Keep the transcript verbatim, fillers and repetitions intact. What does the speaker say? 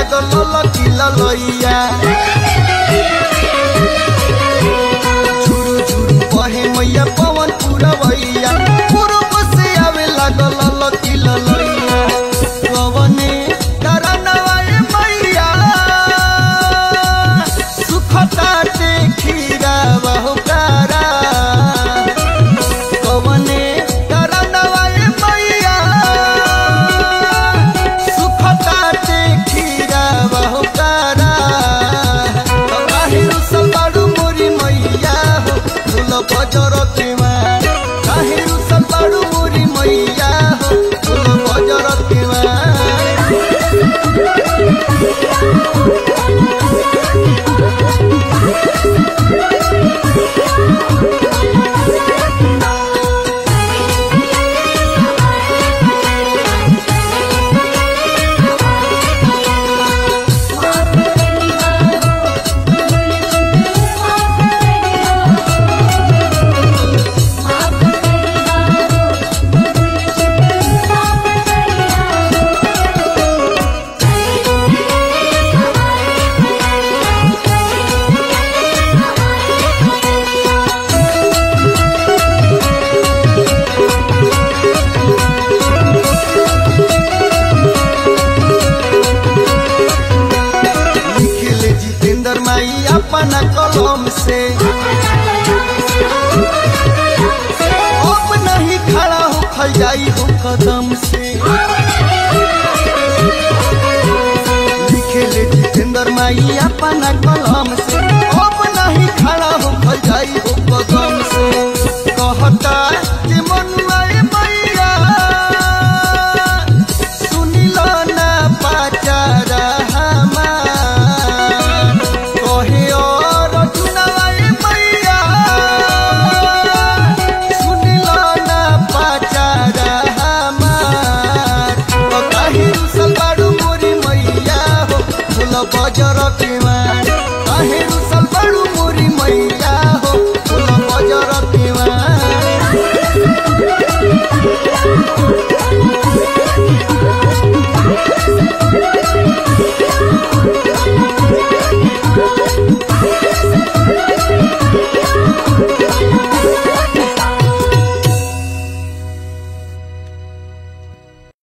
लागल लकी ललैया झुरु झुरु बहे मैया पवन पुरवैया पूरब से आवे लागल लकी ललैया कवने करनवा मैया सुखता ते खीरा बहु कारा कवने करनवा मैया सुखता ते खीरा बहु कारा काहिरु सबाडु मोरी मैया हो फूल बजर तिवार काहिरु सबाडु मोरी मैया हो फूल बजर तिवार अपना कलम से अब नहीं खड़ा हो खल जाई हो कदम से लिखे ले जितेंद्र माई अपना कलम से अब नहीं खड़ा हो खल जाई हो कदम से कहता कि मनुआ मैया सुनिल ना पाचारा बजर तिवार काहिरु सबाडु मोरी मैया हो फूल बजर तिवार।